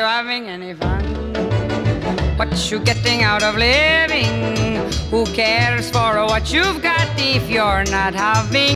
you having any fun? What you getting out of living? Who cares for what you've got if you're not having